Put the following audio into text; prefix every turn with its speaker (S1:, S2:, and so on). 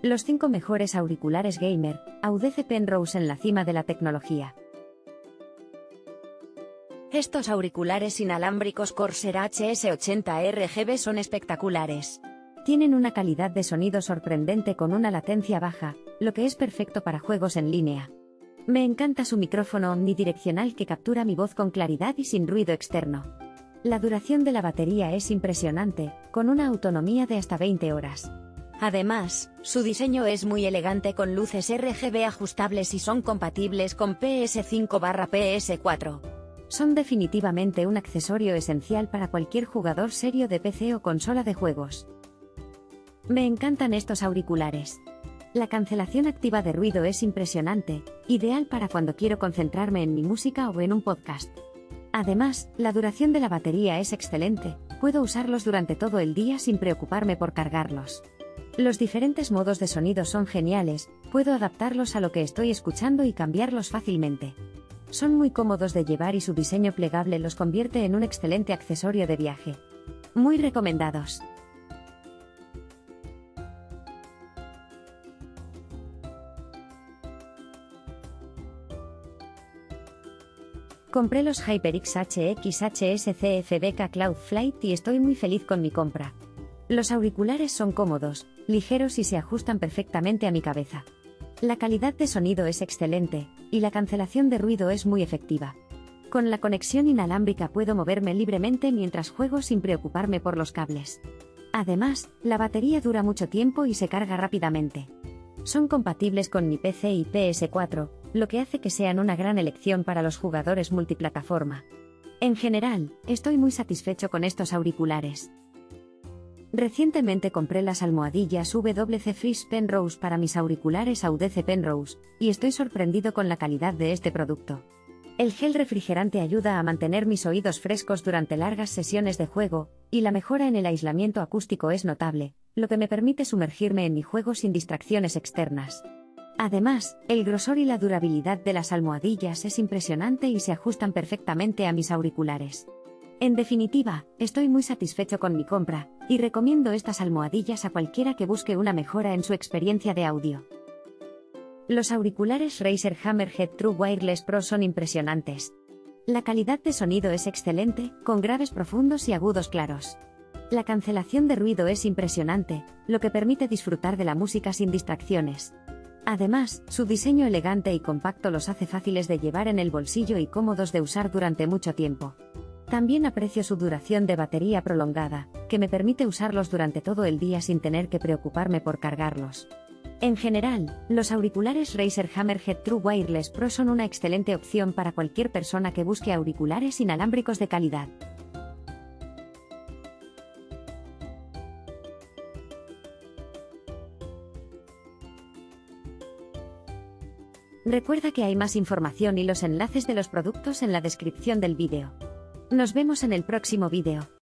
S1: Los 5 mejores auriculares gamer, Audice Penrose en la cima de la tecnología.
S2: Estos auriculares inalámbricos Corsair HS80 RGB son espectaculares.
S1: Tienen una calidad de sonido sorprendente con una latencia baja, lo que es perfecto para juegos en línea. Me encanta su micrófono omnidireccional que captura mi voz con claridad y sin ruido externo. La duración de la batería es impresionante, con una autonomía de hasta 20 horas.
S2: Además, su diseño es muy elegante con luces RGB ajustables y son compatibles con PS5/PS4.
S1: Son definitivamente un accesorio esencial para cualquier jugador serio de PC o consola de juegos. Me encantan estos auriculares. La cancelación activa de ruido es impresionante, ideal para cuando quiero concentrarme en mi música o en un podcast. Además, la duración de la batería es excelente, puedo usarlos durante todo el día sin preocuparme por cargarlos. Los diferentes modos de sonido son geniales, puedo adaptarlos a lo que estoy escuchando y cambiarlos fácilmente. Son muy cómodos de llevar y su diseño plegable los convierte en un excelente accesorio de viaje. Muy recomendados. Compré los HyperX HX HSCFBK Cloud Flight y estoy muy feliz con mi compra. Los auriculares son cómodos, ligeros y se ajustan perfectamente a mi cabeza. La calidad de sonido es excelente, y la cancelación de ruido es muy efectiva. Con la conexión inalámbrica puedo moverme libremente mientras juego sin preocuparme por los cables. Además, la batería dura mucho tiempo y se carga rápidamente. Son compatibles con mi PC y PS4, lo que hace que sean una gran elección para los jugadores multiplataforma. En general, estoy muy satisfecho con estos auriculares. Recientemente compré las almohadillas WC Freeze Penrose para mis auriculares Audice Penrose, y estoy sorprendido con la calidad de este producto. El gel refrigerante ayuda a mantener mis oídos frescos durante largas sesiones de juego, y la mejora en el aislamiento acústico es notable, lo que me permite sumergirme en mi juego sin distracciones externas. Además, el grosor y la durabilidad de las almohadillas es impresionante y se ajustan perfectamente a mis auriculares. En definitiva, estoy muy satisfecho con mi compra, y recomiendo estas almohadillas a cualquiera que busque una mejora en su experiencia de audio. Los auriculares Razer Hammerhead True Wireless Pro son impresionantes. La calidad de sonido es excelente, con graves profundos y agudos claros. La cancelación de ruido es impresionante, lo que permite disfrutar de la música sin distracciones. Además, su diseño elegante y compacto los hace fáciles de llevar en el bolsillo y cómodos de usar durante mucho tiempo. También aprecio su duración de batería prolongada, que me permite usarlos durante todo el día sin tener que preocuparme por cargarlos. En general, los auriculares Razer Hammerhead True Wireless Pro son una excelente opción para cualquier persona que busque auriculares inalámbricos de calidad. Recuerda que hay más información y los enlaces de los productos en la descripción del vídeo. Nos vemos en el próximo vídeo.